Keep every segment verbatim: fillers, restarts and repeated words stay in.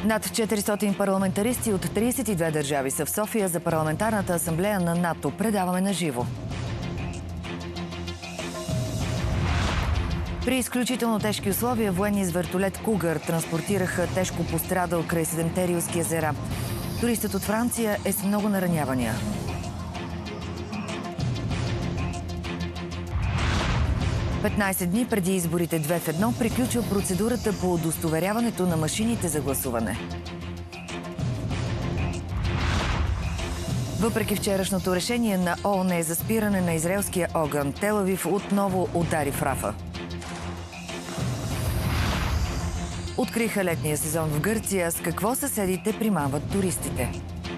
Над четиристотин парламентаристи от тридесет и две държави са в София за парламентарната асамблея на НАТО. Предаваме на живо. При изключително тежки условия военни с вертолет Кугър транспортираха тежко пострадал край седемте Рилски езера. Туристът от Франция е с много наранявания. петнайсет дни преди изборите две в едно приключва процедурата по удостоверяването на машините за гласуване. Въпреки вчерашното решение на ООН за спиране на израелския огън, Тел Авив отново удари в Рафа. Откриха летния сезон в Гърция. С какво съседите примамват туристите?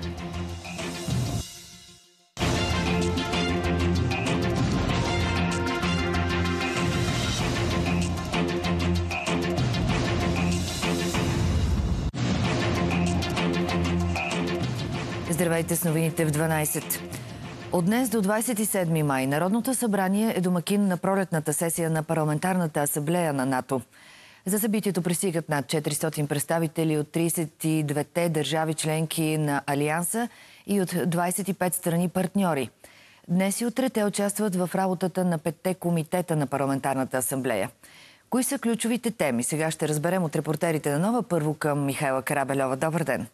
Здравейте с новините в дванайсет. От днес до двайсет и седми май Народното събрание е домакин на пролетната сесия на парламентарната асамблея на НАТО. За събитието пристигат над четиристотин представители от тридесет и двете държави членки на Алианса и от двайсет и пет страни партньори. Днес и утре те участват в работата на петте комитета на парламентарната асамблея. Кои са ключовите теми? Сега ще разберем от репортерите на Нова. Първо към Михайла Карабельова. Добър ден!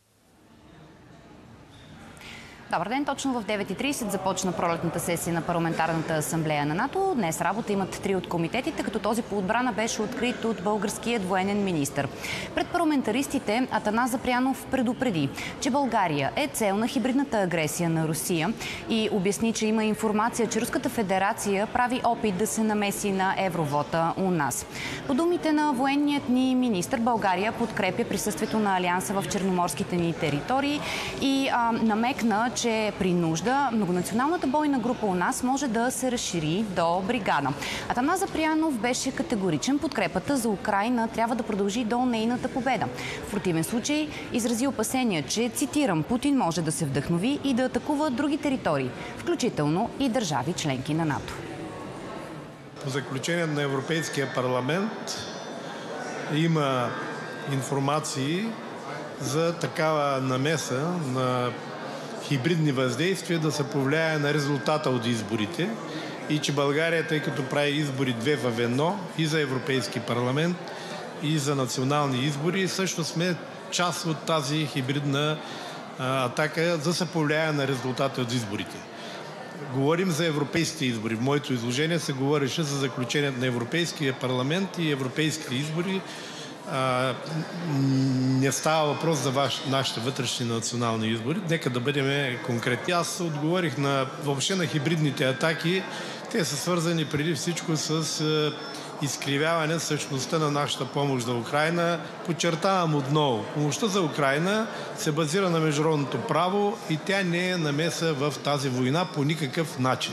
Добър ден! Точно в девет и трийсет започна пролетната сесия на парламентарната асамблея на НАТО. Днес работа имат три от комитетите, като този по отбрана беше открит от българският военен министър. Пред парламентаристите Атанас Запрянов предупреди, че България е цел на хибридната агресия на Русия и обясни, че има информация, че Руската федерация прави опит да се намеси на евровота у нас. По думите на военният ни министър, България подкрепя присъствието на Алианса в черноморските ни територии и а, намекна, че при нужда многонационалната бойна група у нас може да се разшири до бригада. Атанас Запрянов беше категоричен. Подкрепата за Украйна трябва да продължи до нейната победа. В противен случай изрази опасения, че, цитирам, Путин може да се вдъхнови и да атакува други територии, включително и държави членки на НАТО. По заключение на Европейския парламент има информации за такава намеса на хибридни въздействия да се повлияе на резултата от изборите и че България, тъй като прави избори две в едно и за Европейски парламент, и за национални избори, също сме част от тази хибридна а, атака за да се повлияе на резултата от изборите. Говорим за европейските избори. В моето изложение се говореше за заключението на Европейския парламент и европейските избори. А, не става въпрос за ваш, нашите вътрешни национални избори. Нека да бъдем конкретни. Аз отговорих на, въобще на хибридните атаки. Те са свързани преди всичко с е, изкривяване същността на нашата помощ за Украйна. Подчертавам отново, помощта за Украйна се базира на международното право и тя не е намеса в тази война по никакъв начин.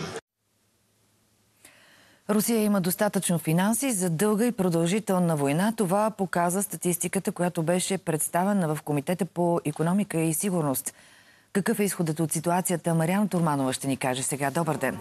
Русия има достатъчно финанси за дълга и продължителна война. Това показа статистиката, която беше представена в Комитета по икономика и сигурност. Какъв е изходът от ситуацията? Мариана Турманова ще ни каже сега. Добър ден!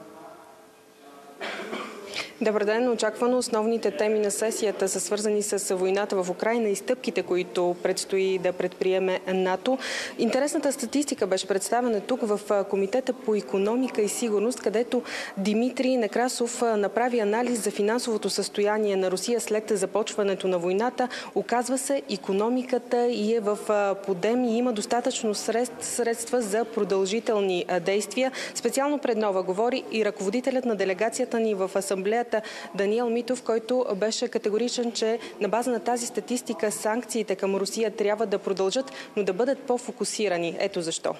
Добър ден! Очаквано основните теми на сесията са свързани с войната в Украйна и стъпките, които предстои да предприеме НАТО. Интересната статистика беше представена тук в Комитета по икономика и сигурност, където Димитрий Некрасов направи анализ за финансовото състояние на Русия след започването на войната. Оказва се, икономиката и е в подем и има достатъчно средства за продължителни действия. Специално пред Нова говори и ръководителят на делегацията ни в асамблеята Даниел Митов, който беше категоричен, че на база на тази статистика санкциите към Русия трябва да продължат, но да бъдат по-фокусирани. Ето защо.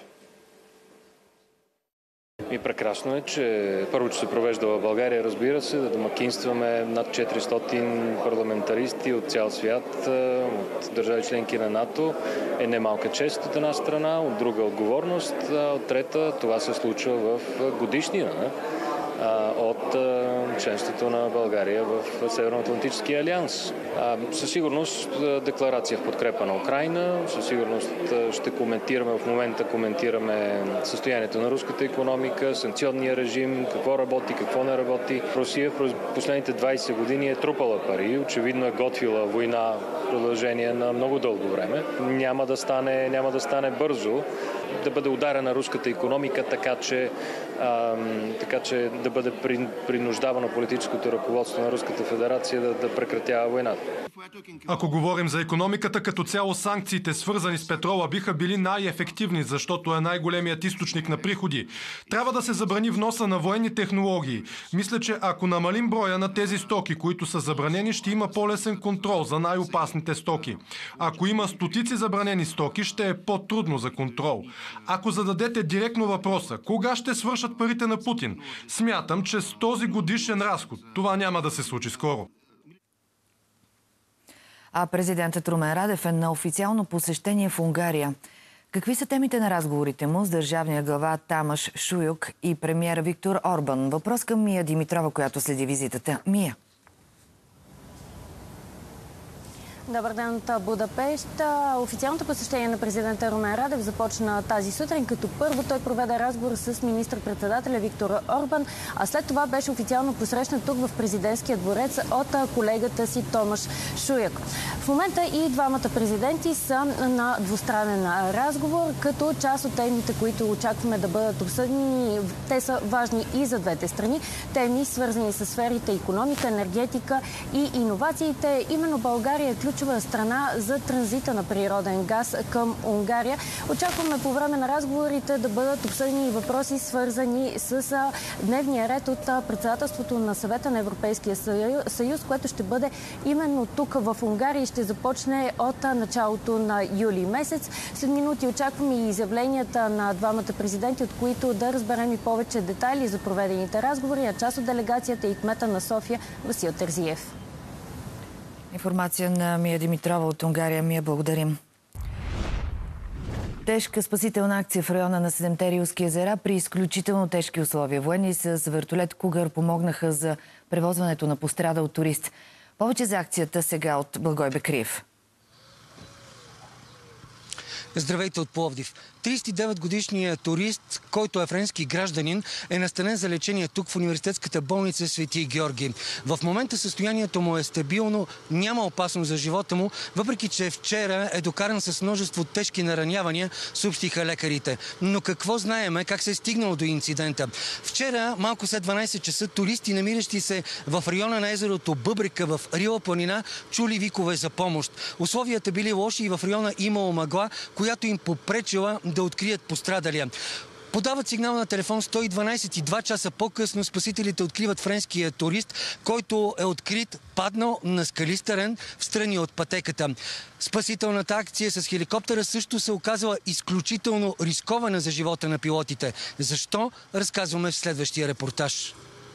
И прекрасно е, че първо, че се провежда в България, разбира се, да домакинстваме над четиристотин парламентаристи от цял свят, от държави членки на НАТО, е немалка чест от една страна, от друга отговорност, а от трета това се случва в годишнина от членството на България в Северноатлантическия алианс. Със сигурност декларация в подкрепа на Украйна, със сигурност ще коментираме, в момента коментираме състоянието на руската икономика, санкционния режим, какво работи, какво не работи. Русия в последните двайсет години е трупала пари, очевидно е готвила война в продължение на много дълго време. Няма да стане, няма да стане бързо, да бъде ударена руската икономика, така че, а, така че да бъде принуждавано политическото ръководство на Руската федерация да, да прекратява войната. Ако говорим за икономиката, като цяло санкциите, свързани с петрола, биха били най-ефективни, защото е най-големият източник на приходи. Трябва да се забрани вноса на военни технологии. Мисля, че ако намалим броя на тези стоки, които са забранени, ще има по-лесен контрол за най-опасните стоки. Ако има стотици забранени стоки, ще е по-трудно за контрол. Ако зададете директно въпроса, кога ще свършат парите на Путин, смятам, че с този годишен разход това няма да се случи скоро. А президентът Румен Радев е на официално посещение в Унгария. Какви са темите на разговорите му с държавния глава Тамаш Шуюк и премиера Виктор Орбан? Въпрос към Мия Димитрова, която следи визитата. Мия. Добър ден от Будапещ. Официалното посещение на президента Румен Радев започна тази сутрин, като първо той проведе разговор с министър-председателя Виктор Орбан, а след това беше официално посрещнат тук в президентския дворец от колегата си Томаш Шуяк. В момента и двамата президенти са на двустранен разговор, като част от темите, които очакваме да бъдат обсъдени, те са важни и за двете страни. Теми, свързани с сферите икономика, енергетика и иновациите. Именно България е ключ страна за транзита на природен газ към Унгария. Очакваме по време на разговорите да бъдат обсъдени и въпроси, свързани с дневния ред от председателството на Съвета на Европейския съюз, което ще бъде именно тук в Унгария и ще започне от началото на юли месец. След минути очакваме и изявленията на двамата президенти, от които да разберем и повече детайли за проведените разговори, а част от делегацията и кмета на София Васил Терзиев. Информация на Мия Димитрова от Унгария. Мия, благодарим. Тежка спасителна акция в района на седемте Рилски езера при изключително тежки условия. Военни с вертолет Кугър помогнаха за превозването на пострадал турист. Повече за акцията сега от Благой Бекриев. Здравейте от Пловдив. трийсет и девет годишният турист, който е френски гражданин, е настанен за лечение тук в университетската болница Свети Георги. В момента състоянието му е стабилно, няма опасност за живота му, въпреки че вчера е докаран с множество тежки наранявания, съобщиха лекарите. Но какво знаеме, как се е стигнало до инцидента? Вчера, малко след дванайсет часа, туристи, намиращи се в района на езерото Бъбрика в Рила планина, чули викове за помощ. Условията били лоши и в района имало мъгла, която им попречила да открият пострадалия. Подават сигнал на телефон сто и дванайсет и два часа по-късно спасителите откриват френския турист, който е открит, паднал на скалист терен в страни от пътеката. Спасителната акция с хеликоптера също се оказала изключително рискована за живота на пилотите. Защо? Разказваме в следващия репортаж.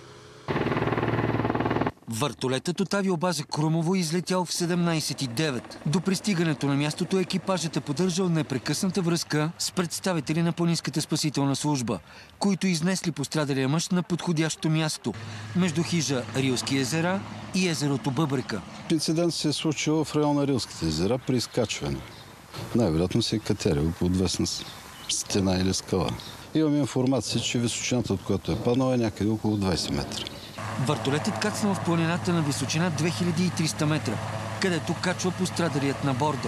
Въртолетът от авиобаза Крумово излетял в седемнайсет и девет. До пристигането на мястото екипажът е поддържал непрекъсната връзка с представители на планинската спасителна служба, които изнесли пострадалия мъж на подходящо място между хижа Рилски езера и езерото Бъбрика. Инцидент се е случил в района на Рилските езера при изкачване. Най-вероятно се е катерил по отвесна стена или скала. Имаме информация, че височината, от която е паднал, е някъде около двайсет метра. Въртолетът кацнал в планината на височина две хиляди и триста метра, където качва пострадалият на борда.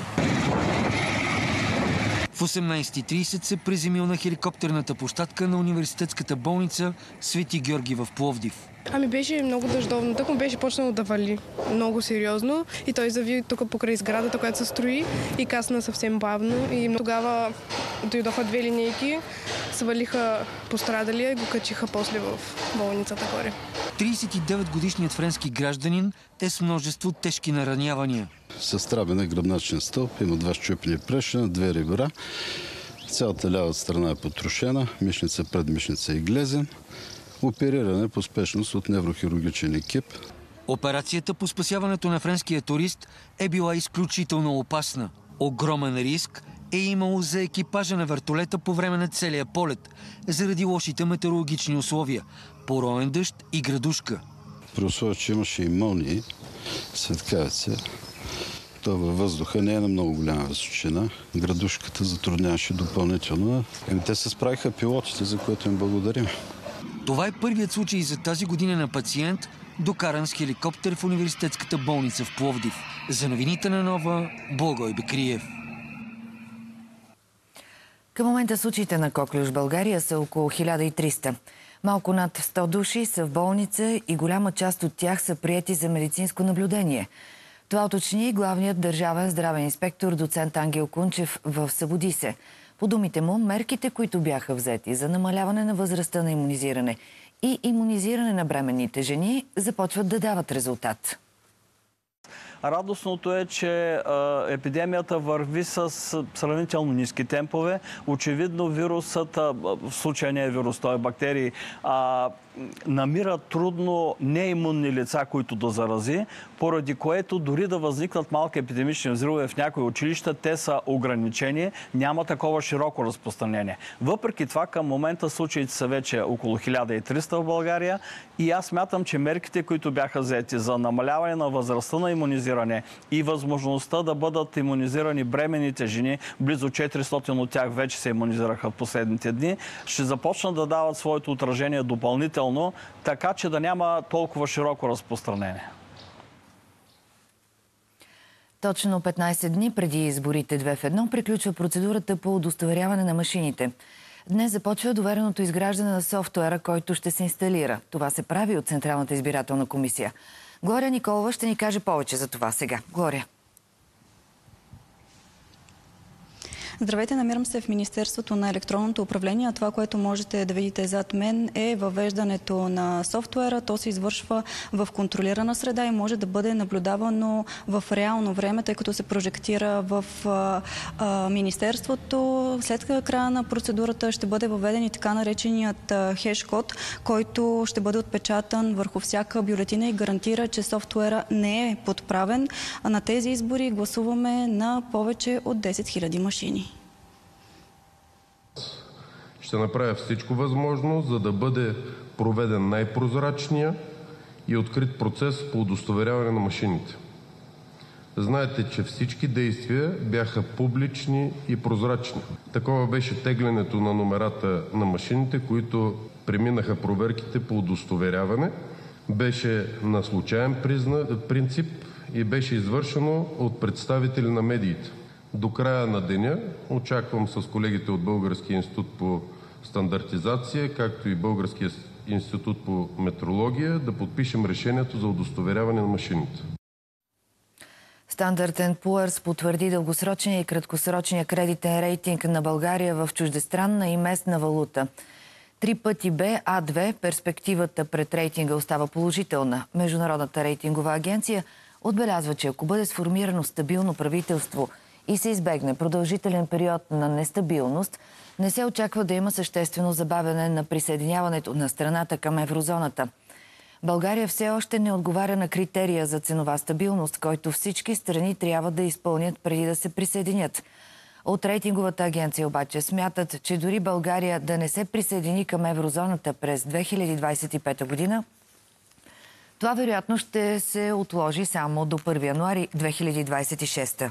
В осемнайсет и трийсет се приземил на хеликоптерната площадка на университетската болница Свети Георги в Пловдив. Ами беше много дъждовно. Тък му беше почнало да вали много сериозно и той зави тук покрай сградата, която се строи и касна съвсем бавно. И тогава дойдоха две линейки, свалиха пострадалия и го качиха после в болницата горе. трийсет и девет годишният френски гражданин е с множество тежки наранявания. Състрабен е гръбначен стълб, има два счупени прешена, две ребра. Цялата лява страна е потрошена, мишница, предмишница и глезен. Опериране по спешност от неврохирургичен екип. Операцията по спасяването на френския турист е била изключително опасна. Огромен риск е имало за екипажа на вертолета по време на целия полет, заради лошите метеорологични условия. пороен дъжд и градушка. При условие, че имаше и мълнии, светкавица, то във въздуха не е на много голяма височина. Градушката затрудняваше допълнително. Еми, те се справиха пилотите, за което им благодарим. Това е първият случай за тази година на пациент, докаран с хеликоптер в университетската болница в Пловдив. За новините на Нова, Благой Бекриев. Към момента случаите на коклюш в България са около хиляда и триста. Малко над сто души са в болница и голяма част от тях са приети за медицинско наблюдение. Това уточни главният държавен здравен инспектор доцент Ангел Кунчев в Събудисе. По думите му, мерките, които бяха взети за намаляване на възрастта на имунизиране и имунизиране на бременните жени, започват да дават резултат. Радостното е, че а, епидемията върви с сравнително ниски темпове. Очевидно вирусът, а, в случая не е вирус, той е бактерии, а, намира трудно неимунни лица, които да зарази, поради което дори да възникнат малки епидемични взривове в някои училища, те са ограничени, няма такова широко разпространение. Въпреки това, към момента случаите са вече около хиляда и триста в България и аз смятам, че мерките, които бяха взети за намаляване на възрастта на имунизиране и възможността да бъдат имунизирани бременните жени, близо четиристотин от тях вече се имунизираха в последните дни, ще започнат да дават своето отражение допълнително, така че да няма толкова широко разпространение. Точно петнайсет дни преди изборите две в едно приключва процедурата по удостоверяване на машините. Днес започва довереното изграждане на софтуера, който ще се инсталира. Това се прави от Централната избирателна комисия. Глория Николова ще ни каже повече за това сега. Глория. Здравейте, намирам се в Министерството на електронното управление. Това, което можете да видите зад мен, е въвеждането на софтуера. То се извършва в контролирана среда и може да бъде наблюдавано в реално време, тъй като се прожектира в а, а, Министерството. След края на процедурата ще бъде въведен и така нареченият хеш-код, който ще бъде отпечатан върху всяка бюлетина и гарантира, че софтуера не е подправен. А на тези избори гласуваме на повече от десет хиляди машини. Ще направя всичко възможно, за да бъде проведен най-прозрачния и открит процес по удостоверяване на машините. Знаете, че всички действия бяха публични и прозрачни. Такова беше теглянето на номерата на машините, които преминаха проверките по удостоверяване. Беше на случаен принцип и беше извършено от представители на медиите. До края на деня очаквам с колегите от Българския институт по стандартизация, както и Българския институт по метрология, да подпишем решението за удостоверяване на машините. Standard енд Poor's потвърди дългосрочния и краткосрочния кредитен рейтинг на България в чуждестранна и местна валута. Три пъти Б, А две, перспективата пред рейтинга остава положителна. Международната рейтингова агенция отбелязва, че ако бъде сформирано стабилно правителство и се избегне продължителен период на нестабилност, не се очаква да има съществено забавяне на присъединяването на страната към еврозоната. България все още не отговаря на критерия за ценова стабилност, който всички страни трябва да изпълнят преди да се присъединят. От рейтинговата агенция обаче смятат, че дори България да не се присъедини към еврозоната през две хиляди двадесет и пета година, това вероятно ще се отложи само до първи януари две хиляди двадесет и шеста.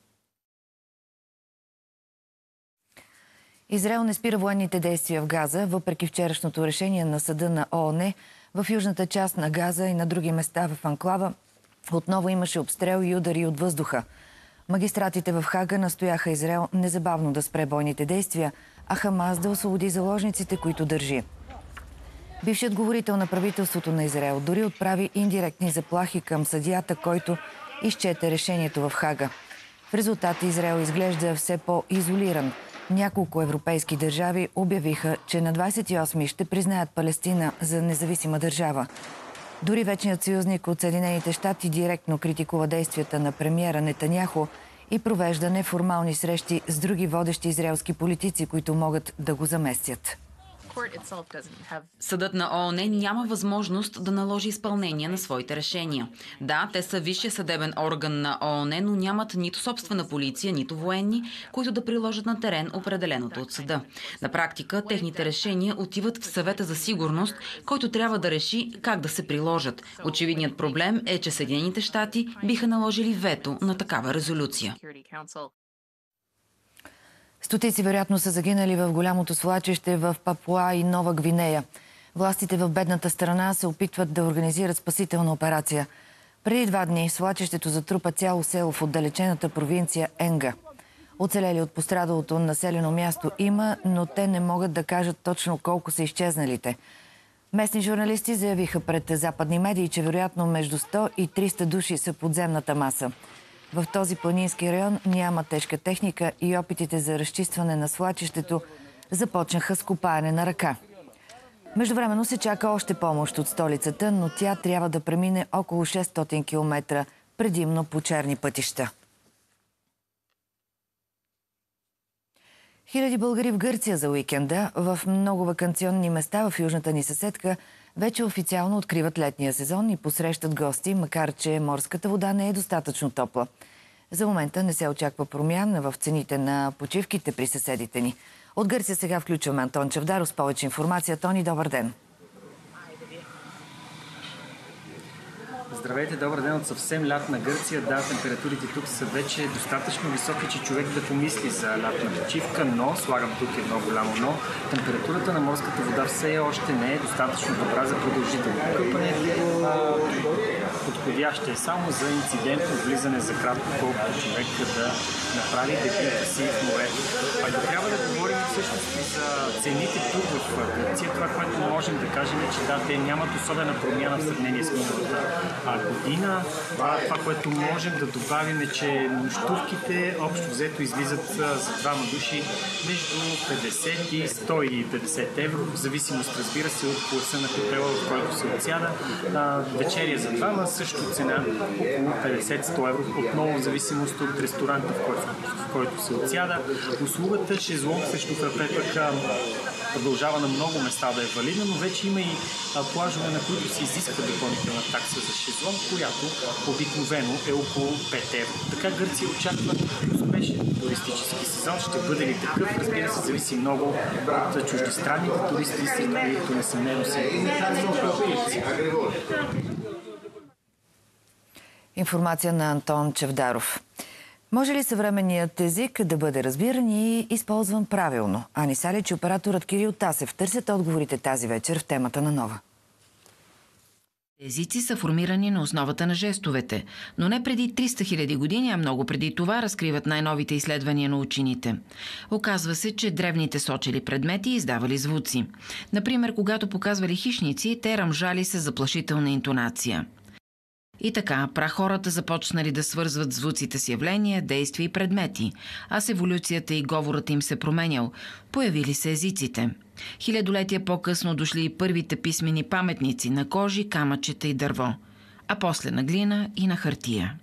Израел не спира военните действия в Газа, въпреки вчерашното решение на съда на ООН. В южната част на Газа и на други места в анклава отново имаше обстрел и удари от въздуха. Магистратите в Хага настояха Израел незабавно да спре бойните действия, а Хамас да освободи заложниците, които държи. Бившият говорител на правителството на Израел дори отправи индиректни заплахи към съдията, който изчете решението в Хага. В резултат Израел изглежда все по-изолиран. Няколко европейски държави обявиха, че на двадесет и осми ще признаят Палестина за независима държава. Дори вечният съюзник от Съединените щати директно критикува действията на премиера Нетаняху и провежда неформални срещи с други водещи израелски политици, които могат да го заместят. Съдът на ООН няма възможност да наложи изпълнение на своите решения. Да, те са висшия съдебен орган на ООН, но нямат нито собствена полиция, нито военни, които да приложат на терен определеното от съда. На практика, техните решения отиват в Съвета за сигурност, който трябва да реши как да се приложат. Очевидният проблем е, че Съединените щати биха наложили вето на такава резолюция. Стотици вероятно са загинали в голямото свлачище в Папуа и Нова Гвинея. Властите в бедната страна се опитват да организират спасителна операция. Преди два дни свлачището затрупа цяло село в отдалечената провинция Енга. Оцелели от пострадалото населено място има, но те не могат да кажат точно колко са изчезналите. Местни журналисти заявиха пред западни медии, че вероятно между сто и триста души са подземната маса. В този планински район няма тежка техника и опитите за разчистване на свлачището започнаха с копаене на ръка. Междувременно се чака още помощ от столицата, но тя трябва да премине около шестстотин километра, предимно по черни пътища. Хиляди българи в Гърция за уикенда. В много ваканционни места в южната ни съседка вече официално откриват летния сезон и посрещат гости, макар че морската вода не е достатъчно топла. За момента не се очаква промяна в цените на почивките при съседите ни. От Гърция сега включваме Антон Чавдаров с повече информация. Тони, добър ден! Здравейте, добър ден от съвсем лятна Гърция. Да, температурите тук са вече достатъчно високи, че човек да помисли за лятна почивка, но, слагам тук едно голямо но, температурата на морската вода все още не е достатъчно добра за продължително къпане. Подходяща е само за инцидентно влизане за кратко, колкото човек да направи дебюта си в морето. Ако трябва да говорим всъщност за цените тук в Гърция, това, което можем да кажем е, че да, те нямат особена промяна в сравнение с миналата година. Това, това, което можем да добавим е, че нощувките общо взето излизат за двама души между петдесет и сто и петдесет евро, в зависимост, разбира се, от класа на хотела, в който се отсяда. Вечеря за двама също цена около петдесет до сто евро, отново в зависимост от ресторанта, в който, в който се отсяда. Услугата шезлонг също пък продължава на много места да е валидна, но вече има и плажове, на които се изисква допълнителна такса за шезлонг, която обикновено е около пет евро. Така Гърция очаква успешен туристически сезон. Ще бъде ли такъв? Разбира се, зависи много от чуждестранните туристи, след които несъмнено се Информация на Антон Чавдаров. Може ли съвременният език да бъде разбиран и използван правилно? Ани Салич и операторът Кирил Тасев търсят отговорите тази вечер в темата на Нова. Езици са формирани на основата на жестовете, но не преди триста хиляди години, а много преди това, разкриват най-новите изследвания на учените. Оказва се, че древните сочели предмети и издавали звуци. Например, когато показвали хищници, те ръмжали с заплашителна интонация. И така, прахората започнали да свързват звуците с явления, действия и предмети, а с еволюцията и говорът им се променял. Появили се езиците. Хилядолетия по-късно дошли и първите писмени паметници на кожи, камъчета и дърво, а после на глина и на хартия.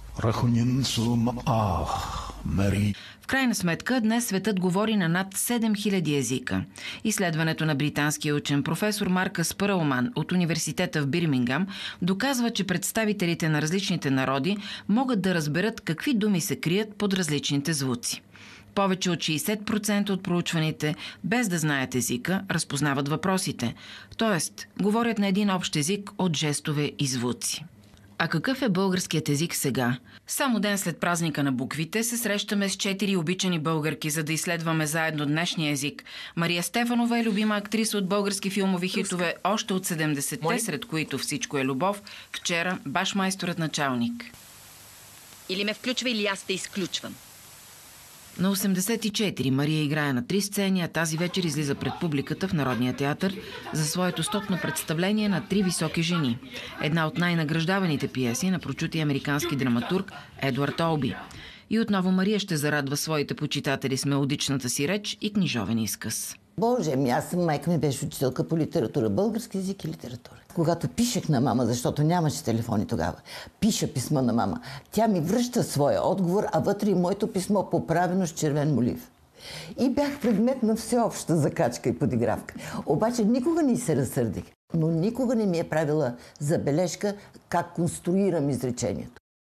В крайна сметка, днес светът говори на над седем хиляди езика. Изследването на британския учен професор Маркъс Пърлман от университета в Бирмингам доказва, че представителите на различните народи могат да разберат какви думи се крият под различните звуци. Повече от шейсет процента от проучваните, без да знаят езика, разпознават въпросите. Тоест, говорят на един общ език от жестове и звуци. А какъв е българският език сега? Само ден след празника на буквите се срещаме с четири обичани българки, за да изследваме заедно днешния език. Мария Стефанова е любима актриса от български филмови хитове още от седемдесетте, сред които "Всичко е любов", "Вчера", "Башмайсторът началник". Или ме включва, или аз те изключвам. На осемдесет и четири Мария играе на три сцени, а тази вечер излиза пред публиката в Народния театър за своето стотно представление на "Три високи жени", една от най-награждаваните пиеси на прочутия американски драматург Едуард Олби. И отново Мария ще зарадва своите почитатели с мелодичната си реч и книжовен изказ. Боже ми, аз съм, майка ми беше учителка по литература, български език и литература. Когато пишех на мама, защото нямаше телефони тогава, пиша писма на мама, тя ми връща своя отговор, а вътре и моето писмо поправено с червен молив. И бях предмет на всеобща закачка и подигравка. Обаче никога не се разсърдих, но никога не ми е правила забележка как конструирам изречението.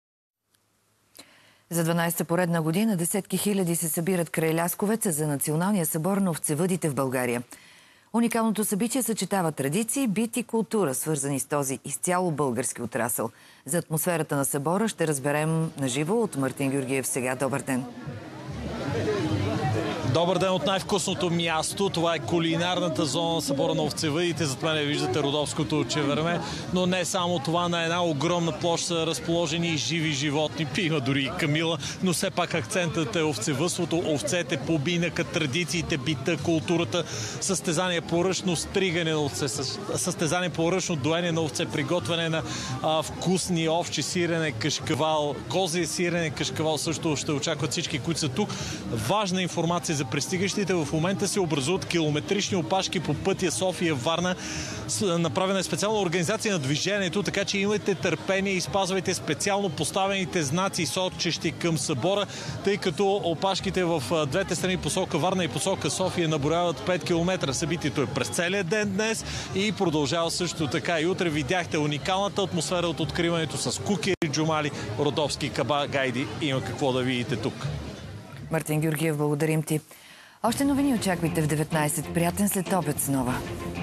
За дванадесета поредна година десетки хиляди се събират край Лясковеца за Националния събор на овцевъдите в България. Уникалното събитие съчетава традиции, бит и култура, свързани с този изцяло български отрасъл. За атмосферата на събора ще разберем наживо от Мартин Георгиев сега. Добър ден! Добър ден от най-вкусното място. Това е кулинарната зона на събора на овцевъдите. Зад мен виждате родовското чеверме. Но не само това, на една огромна площ са разположени и живи животни. Има дори и камила, но все пак акцентът е овцевъдството. Овцете, побинака, традициите, бита, културата, състезание по ръчно стригане на овце, състезание по ръчно доене на овце, приготвяне на а, вкусни овчи, сирене, кашкавал, кози сирене, кашкавал също ще очакват всички, които са тук. Важна информация за пристигащите. В момента се образуват километрични опашки по пътя София-Варна. Направена е специална организация на движението, така че имайте търпение и спазвайте специално поставените знаци, сочещи към събора, тъй като опашките в двете страни, посока Варна и посока София, наброяват пет километра. Събитието е през целия ден днес и продължава също така и утре. Видяхте уникалната атмосфера от откриването с кукери, джумали, родовски каба, гайди. Има какво да видите тук. Мартин Георгиев, благодарим ти. Още новини очаквайте в деветнадесет. Приятен след обед с Нова.